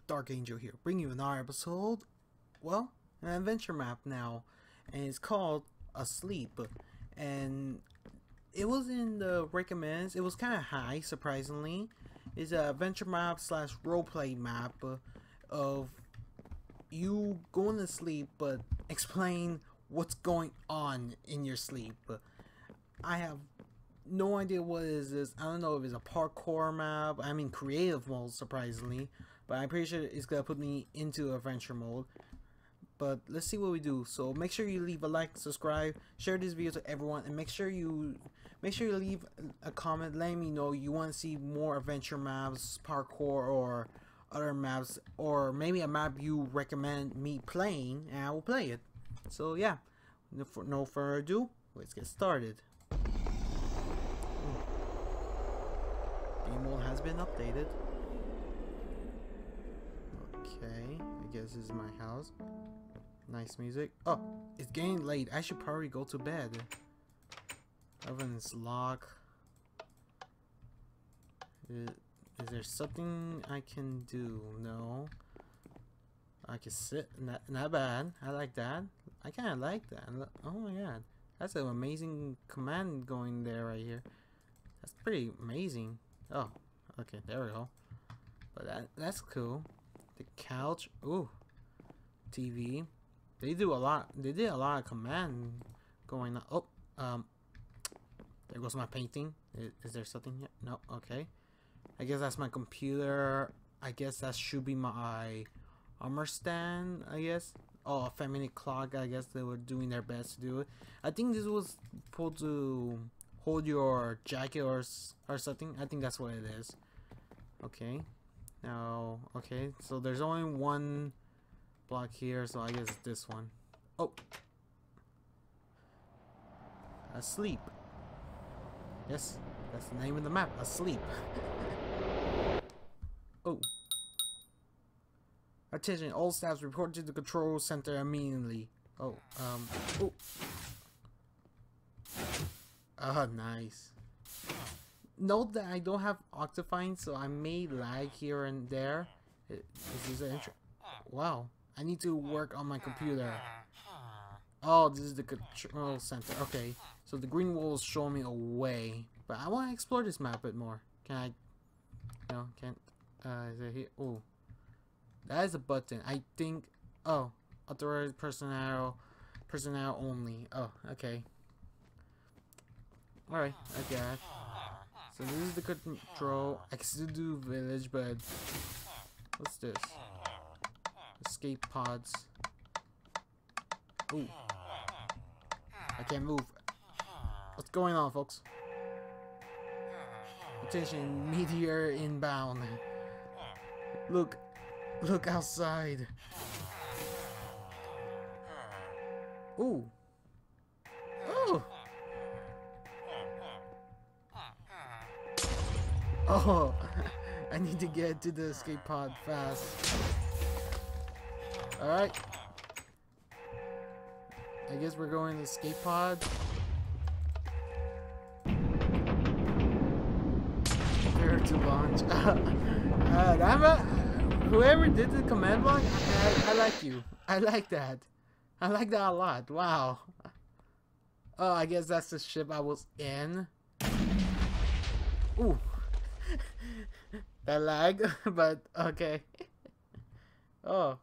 Dark Angel here, bringing you another episode, well, an adventure map now, and it's called Asleep, and it was in the recommends, it was kind of high, surprisingly. It's an adventure map slash roleplay map of you going to sleep, but explain what's going on in your sleep. I have no idea what is this. I don't know if it's a parkour map. I mean creative mode, surprisingly, but I'm pretty sure it's gonna put me into adventure mode. But let's see what we do. So make sure you leave a like, subscribe, share this video to everyone, and make sure you leave a comment letting me know you want to see more adventure maps, parkour, or other maps, or maybe a map you recommend me playing, and I will play it. So yeah, no further ado, let's get started. Game mode has been updated. Okay, I guess this is my house. Nice music. Oh, it's getting late. I should probably go to bed. Oven's locked. Is there something I can do? No. I can sit. Not bad. I like that. I kind of like that. Oh my god. That's an amazing command going there right here. That's pretty amazing. Oh, okay. There we go. But that's cool. The couch. Ooh. TV. They do a lot. They did a lot of command going on. Oh, there goes my painting. Is there something here? No. Okay. I guess that's my computer. I guess that should be my armor stand. I guess. Oh, a feminine clock. I guess they were doing their best to do it. I think this was supposed to hold your jacket or something. I think that's what it is. Okay. Now, okay. So there's only one block here, so I guess it's this one. Oh, Asleep. Yes, that's the name of the map. Asleep. Oh, attention! All staffs report to the control center immediately. Oh, oh. Ah, nice. Note that I don't have Octafine, so I may lag here and there. Is this an intro? Wow. I need to work on my computer. Oh, this is the control center. Okay, so the green wall is showing me a way, but I want to explore this map a bit more. Can I? No, can't. Is it here? Oh, that is a button. I think. Oh, authorized personnel only. Oh, okay. All right, I got it. So this is the control. I can still do village, but what's this? Escape pods. Ooh. I can't move. What's going on, folks? Attention, meteor inbound. Look outside. Ooh. Oh. Oh. I need to get to the escape pod fast. Alright. I guess we're going to the escape pod. Prepare to launch. Whoever did the command block, I like you. I like that. I like that a lot. Wow. Oh, I guess that's the ship I was in. Ooh. That lag, but okay. Oh.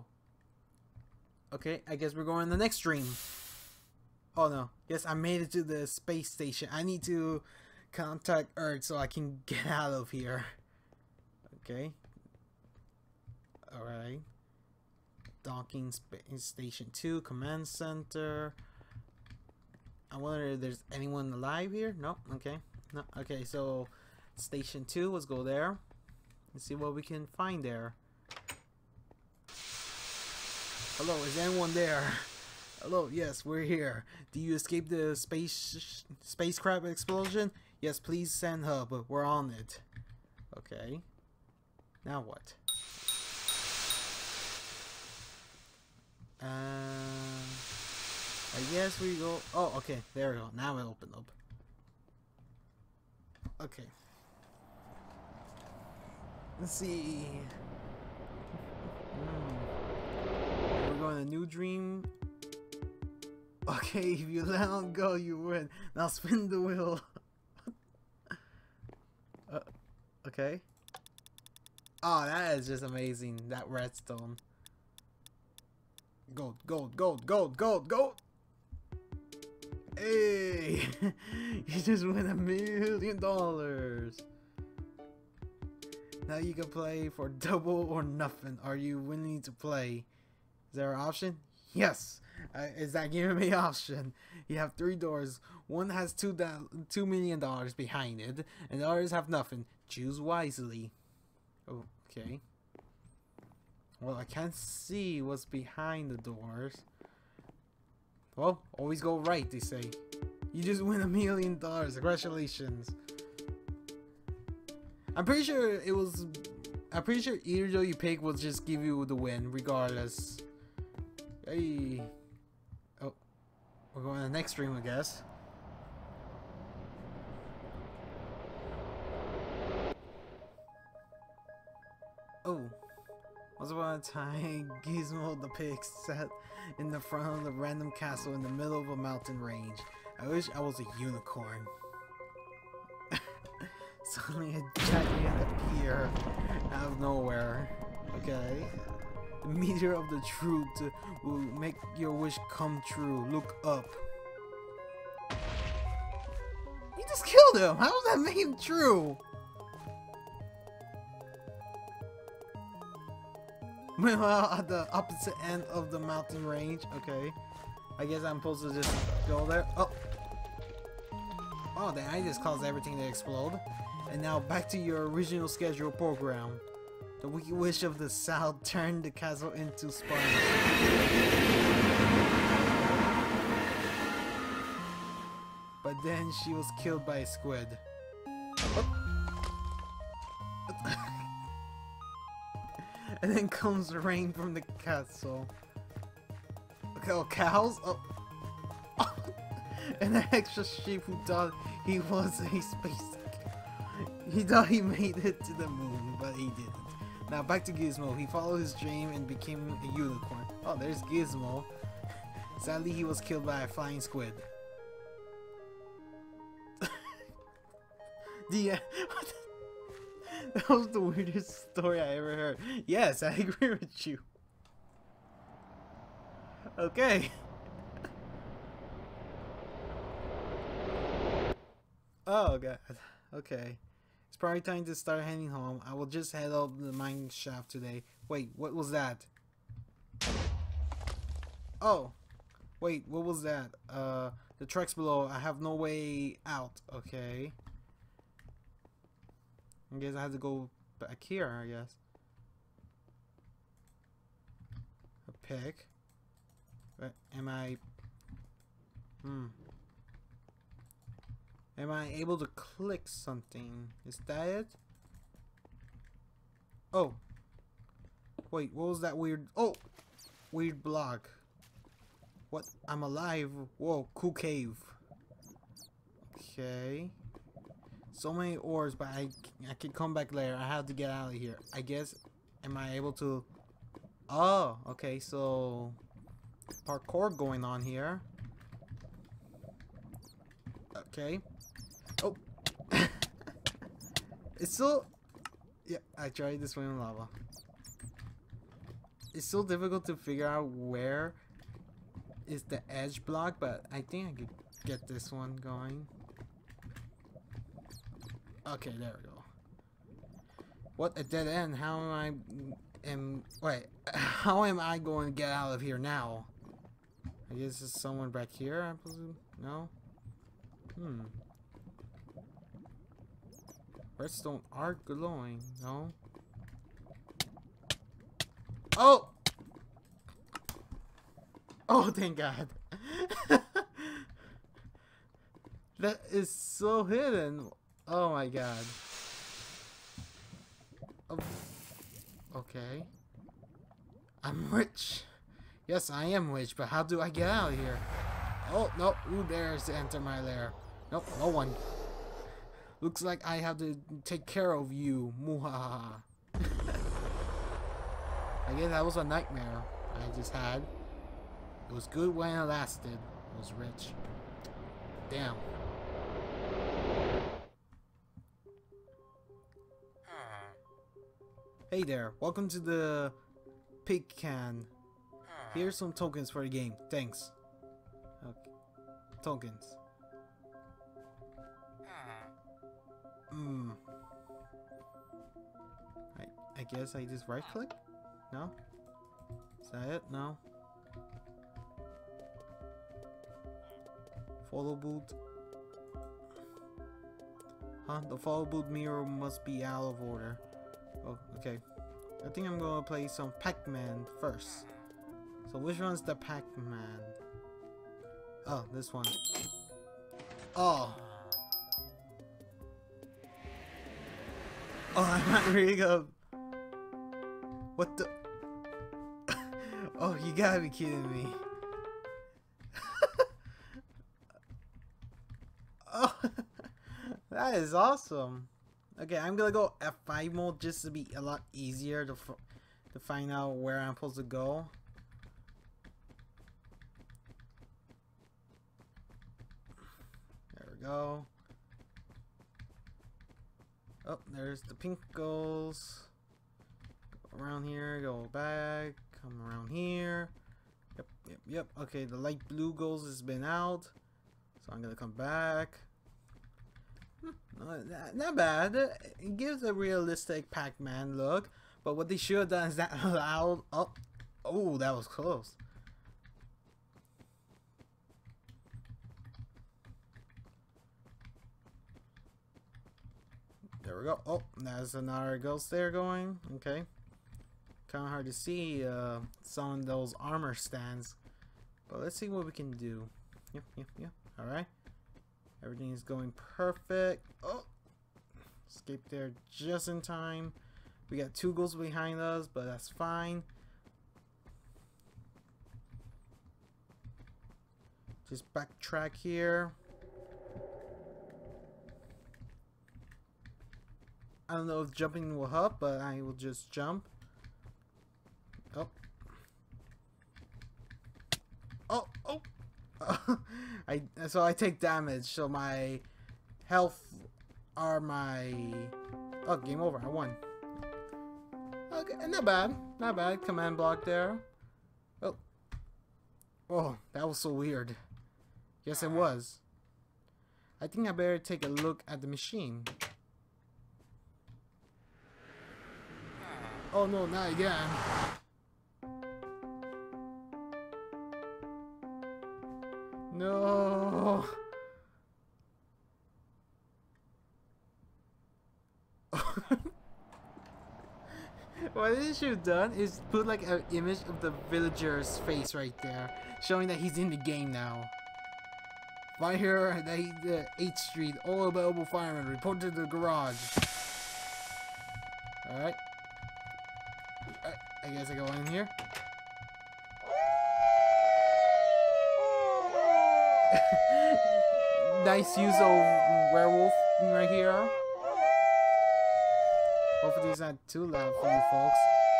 Okay, I guess we're going to the next stream. Oh no. Yes, I made it to the space station. I need to contact Earth so I can get out of here. Okay. Alright. Docking space station 2, command center. I wonder if there's anyone alive here. No, okay. No, okay, so station 2, let's go there. Let's see what we can find there. Hello, is anyone there? Hello, yes, we're here. Do you escape the spacecraft explosion? Yes, please send hub. We're on it. Okay. Now what? I guess we go. Oh, okay. There we go. Now it opened up. Okay. Let's see. want a new dream? Okay, if you let on go, you win. Now spin the wheel. Okay. Oh, that is just amazing. That redstone. Gold, gold, gold, gold, gold, gold. Hey, you just win $1 million. Now you can play for double or nothing. Are you willing to play? Is there an option? Yes. Is that giving me option? You have 3 doors. One has $2 million behind it, and the others have nothing. Choose wisely. Oh, okay. Well, I can't see what's behind the doors. Well, always go right, they say. You just win $1 million. Congratulations. I'm pretty sure either though you pick will just give you the win, regardless. Hey. Oh. We're going to the next stream, I guess. Oh. Once upon a time, Gizmo the pig sat in the front of the random castle in the middle of a mountain range. I wish I was a unicorn. Suddenly a giant appeared out of nowhere. Okay. The meteor of the truth will make your wish come true. Look up. You just killed him! How does that make him true? Meanwhile, at the opposite end of the mountain range, okay. I guess I'm supposed to just go there. Oh! Oh, then I just caused everything to explode. And now back to your original scheduled program. The wicked witch of the south turned the castle into sponge. But then she was killed by a squid. Oh. And then comes the rain from the castle. Okay, oh, cows? Oh. And an extra sheep who thought he was a space. He thought he made it to the moon, but he didn't. Now back to Gizmo. He followed his dream and became a unicorn. Oh, there's Gizmo. Sadly, he was killed by a flying squid. That was the weirdest story I ever heard. Yes, I agree with you. Okay. Oh god. Okay. It's probably time to start heading home. I will just head up the mine shaft today. Wait, what was that? Oh. Wait, what was that? The truck's below. I have no way out. Okay. I guess I have to go back here, I guess. A pick. But am I... Am I able to click something? Is that it? Oh. Wait, what was that weird... Oh! Weird block. What? I'm alive. Whoa, cool cave. Okay. So many ores, but I can come back later. I have to get out of here. I guess, am I able to... Oh, okay, so... Parkour going on here. Okay. Oh! It's still... Yeah, I tried to swim in lava. It's still difficult to figure out where is the edge block, but I think I could get this one going. Okay, there we go. What a dead end. How am I going to get out of here now? I guess there's someone back here, I presume? No? Redstone are glowing, no? Oh! Oh, thank God. That is so hidden. Oh my God. Oh. Okay. I'm rich. Yes, I am rich, but how do I get out of here? Oh, no. Who dares to enter my lair? Nope, no one. Looks like I have to take care of you. Muhaha. I guess that was a nightmare I just had. It was good when it lasted. It was rich. Damn. Hey there, welcome to the pig can. Here's some tokens for the game. Thanks. Okay. Tokens. I guess I just right click? No? Is that it? No? Follow boot. Huh? The follow boot mirror must be out of order. Oh, okay. I think I'm gonna play some Pac-Man first. So which one's the Pac-Man? Oh, this one. Oh. Oh, I'm not really gonna... What the... Oh, you gotta be kidding me. Oh, that is awesome. Okay, I'm gonna go F5 mode just to be a lot easier to find out where I'm supposed to go. There we go. Oh, there's the pink goals. Go around here, go back, come around here. Yep. Okay, the light blue goals has been out. So I'm gonna come back. Not bad. It gives a realistic Pac-Man look. But what they should have done is that allowed... Oh, that was close. There we go. Oh, there's another ghost there going. Okay. Kind of hard to see some of those armor stands. But let's see what we can do. Yep. Alright. Everything is going perfect. Oh! Escape there just in time. We got 2 ghosts behind us, but that's fine. Just backtrack here. I don't know if jumping will help, but I will just jump. Oh. Oh! So I take damage, so my health are my... Oh, game over. I won. Okay, not bad. Command block there. Oh, that was so weird. Yes, it was. I think I better take a look at the machine. Oh no, not again. No. What they should have done is put like an image of the villager's face right there, showing that he's in the game now. Right here, the 8th Street, all available firemen report to the garage. Alright. I guess I go in here. Nice use of werewolf right here. Hopefully it's not too loud for you folks.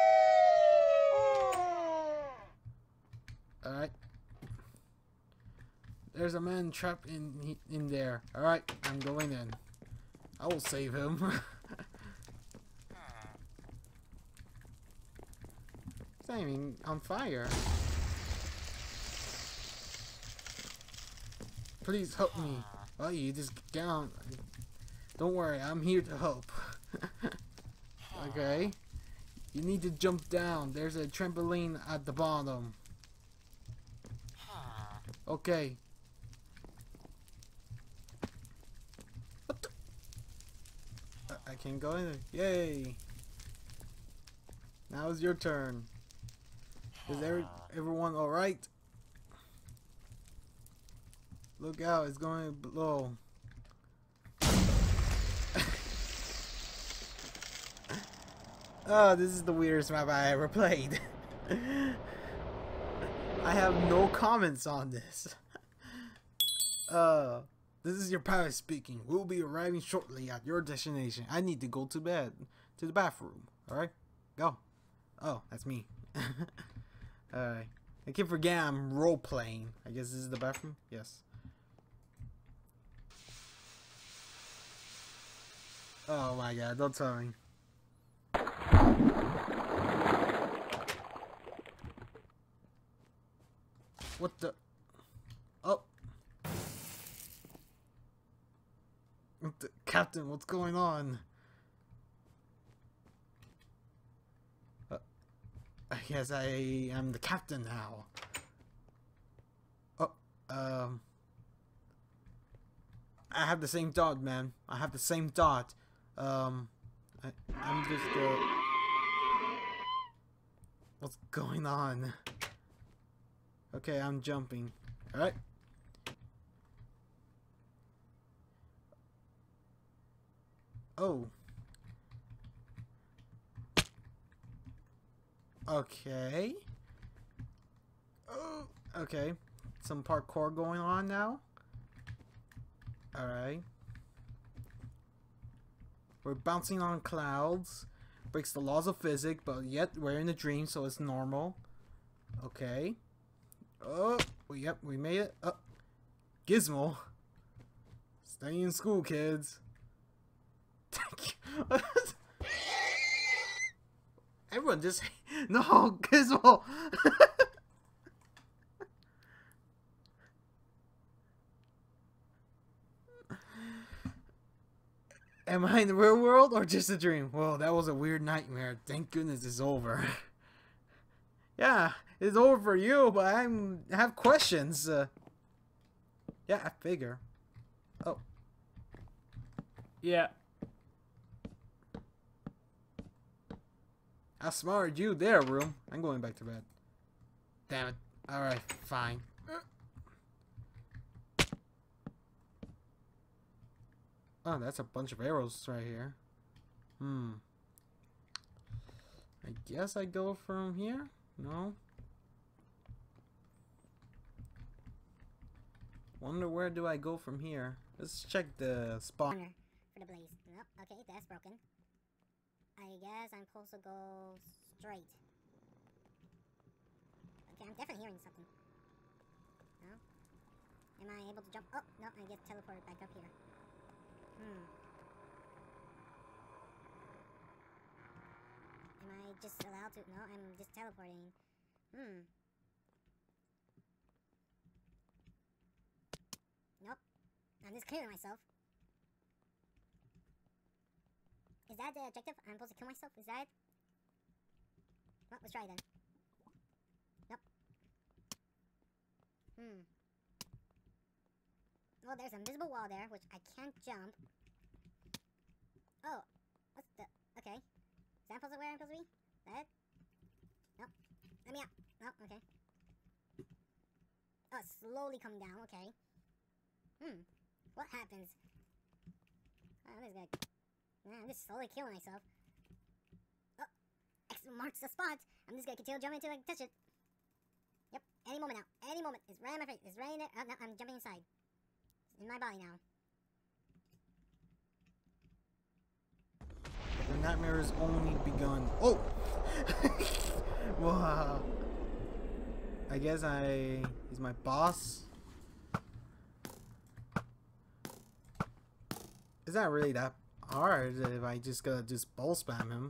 Alright. There's a man trapped in there. Alright, I'm going in. I will save him. It's not even on fire. Please help me. Oh, you just get on. Don't worry, I'm here to help. Okay. You need to jump down. There's a trampoline at the bottom. Okay. What the? I can't go in there. Yay. Now it's your turn. Is everyone alright? Look out, it's going to blow. Oh, this is the weirdest map I ever played. I have no comments on this. This is your pilot speaking. We'll be arriving shortly at your destination. I need to go to bed. To the bathroom. Alright? Go. Oh, that's me. Alright. I keep forgetting I'm role playing. I guess this is the bathroom? Yes. Oh my god, don't tell me. What the? Oh. What the? Captain, what's going on? I guess I am the captain now. Oh, I have the same dot, man. I have the same dot. I'm just, what's going on? Okay, I'm jumping. Alright. Oh. Okay. Oh, okay. Some parkour going on now. Alright. We're bouncing on clouds. Breaks the laws of physics, but yet we're in a dream, so it's normal. Okay. Oh, yep, we made it. Oh. Gizmo. Stay in school, kids. Everyone just... No, Gizmo! Am I in the real world or just a dream? Well, that was a weird nightmare. Thank goodness it's over. Yeah, it's over for you, but I have questions. Yeah, I figure. Oh. Yeah. I smarted you there, room. I'm going back to bed. Damn it. Alright, fine. Oh, that's a bunch of arrows right here. I guess I go from here? No? Wonder where do I go from here? Let's check the spot. For the blaze. Nope. Okay, that's broken. I guess I'm supposed to go straight. Okay, I'm definitely hearing something. No? Am I able to jump? Oh, no, I get teleported back up here. Am I just allowed to? No, I'm just teleporting. Nope. I'm just killing myself. Is that the objective? I'm supposed to kill myself? Is that it? Well, let's try then. Nope. Well, there's an invisible wall there, which I can't jump. Oh, what's the... Okay. Is that supposed to where I'm supposed to be? Is that it? Nope. Let me out. Nope, okay. Oh, it's slowly coming down, okay. What happens? Oh, I'm just gonna... I'm just slowly killing myself. Oh, X marks the spot. I'm just gonna continue jumping until I touch it. Yep, any moment now. Any moment. It's right in my face. It's right in there. Oh, no, I'm jumping inside. It's in my body now. The nightmare has only begun. Oh! Wow. I guess he's my boss. It's not really that hard if I just gotta just ball spam him.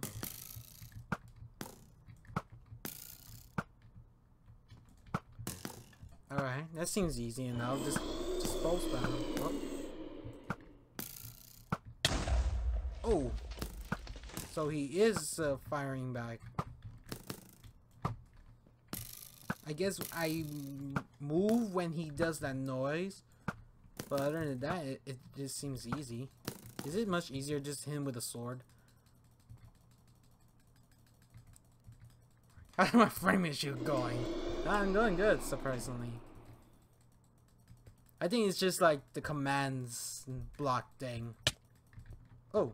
Alright, that seems easy enough. Just ball spam him. Oh! So he is firing back. I guess I move when he does that noise. But other than that, it just seems easy. Is it much easier just to hit him with a sword? How's my frame issue going? I'm doing good, surprisingly. I think it's just like the commands block thing. Oh.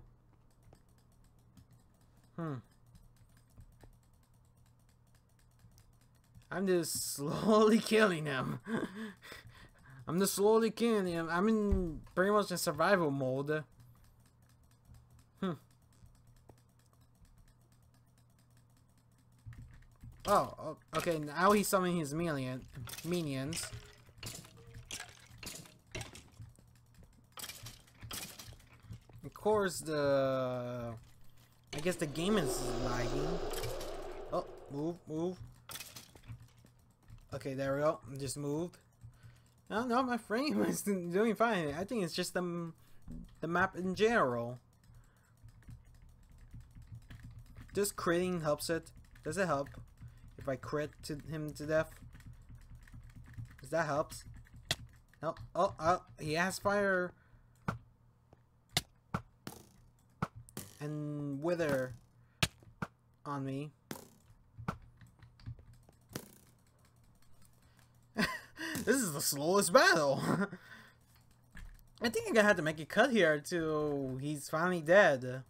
I'm just slowly killing him. I'm just slowly killing him. I'm in pretty much in survival mode. Oh, okay, now he's summoning his minions. Of course, I guess the game is lagging. Oh, move. Okay, there we go. Just moved. No, my frame is doing fine. I think it's just the map in general. Just critting helps it. Does it help if I crit him to death? Does that helps? No. Oh, he has fire and wither on me. This is the slowest battle. I think I'm gonna have to make a cut here till he's finally dead.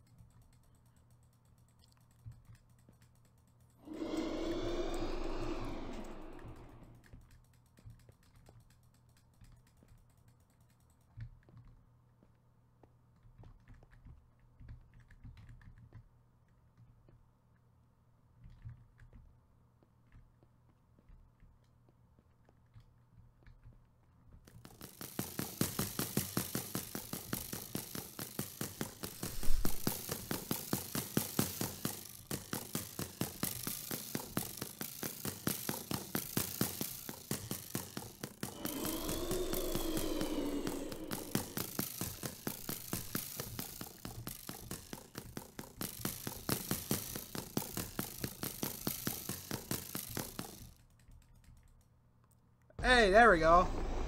Hey, there we go.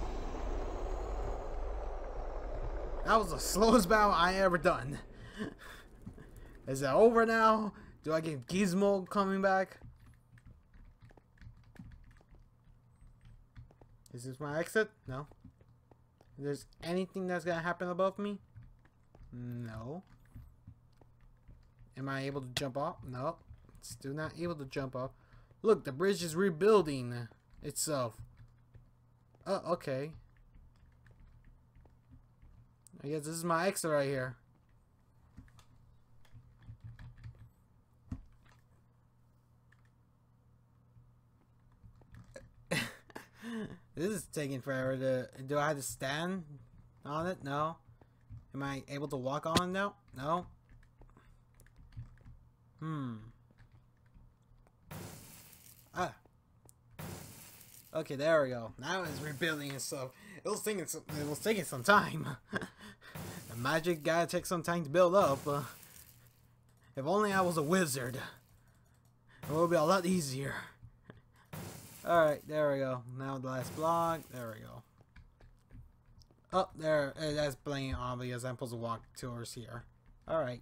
That was the slowest battle I ever done. Is it over now? Do I get Gizmo coming back? Is this my exit? No. Is there anything that's gonna happen above me? No. Am I able to jump off? No. Still not able to jump off. Look, the bridge is rebuilding itself. Oh, okay. I guess this is my exit right here. This is taking forever to... Do I have to stand on it? No. Am I able to walk on now? No. Ah. Okay, there we go. Now it's rebuilding itself. It was taking some time. The magic gotta take some time to build up. If only I was a wizard, it would be a lot easier. Alright, there we go. Now the last block. There we go. Oh, there. That's plain obvious. I'm supposed to walk towards here. Alright.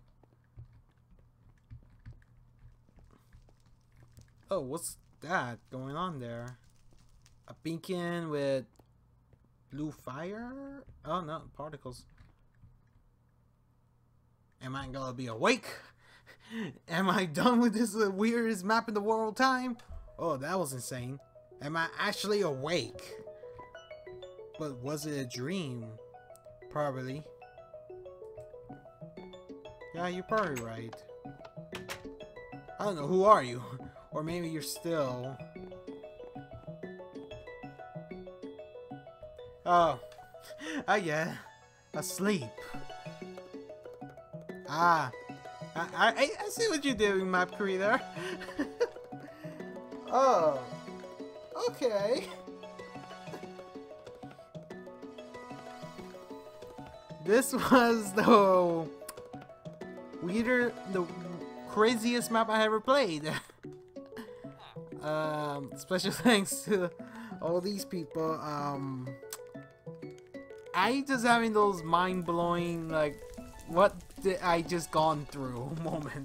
Oh, what's that going on there? A beacon with blue fire? Oh no, particles. Am I gonna be awake? Am I done with this weirdest map in the world time? Oh, that was insane. Am I actually awake? But was it a dream? Probably. Yeah, you're probably right. I don't know, who are you? Or maybe you're still... Oh, yeah, asleep. Ah, I see what you're doing, map creator. Oh, okay. This was the craziest map I ever played. Special thanks to all these people. I just having those mind-blowing, like, what did I just gone through moment.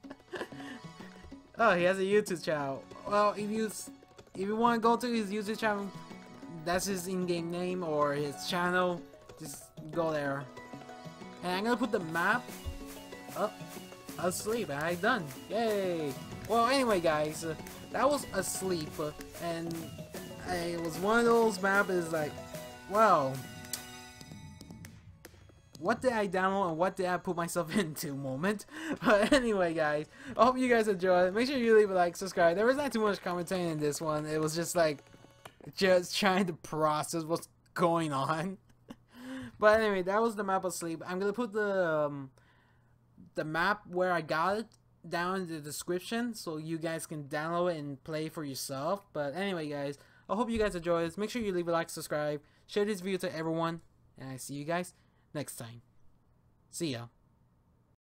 Oh, he has a YouTube channel. Well, if you want to go to his YouTube channel, that's his in-game name or his channel. Just go there. And I'm gonna put the map up. Asleep. I done. Yay. Well, anyway, guys, that was Asleep, and it was one of those maps. Is like, well. what did I download and what did I put myself into moment. But anyway, guys, I hope you guys enjoyed. Make sure you leave a like, subscribe. There was not too much commentating in this one. It was just like just trying to process what's going on. But anyway, that was the map of Sleep. I'm gonna put the map where I got it down in the description so you guys can download it and play for yourself. But anyway, guys, I hope you guys enjoy this. Make sure you leave a like, subscribe, share this video to everyone, and I see you guys next time. See ya.